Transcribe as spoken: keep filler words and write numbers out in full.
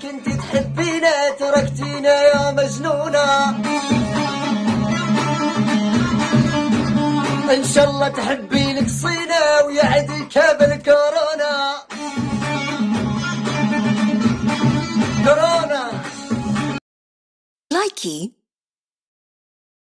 كنتي تحبينا تركتينا يا مجنونة. إن شاء الله تحبين قصينا ويعديك بالكورونا. كورونا لايكي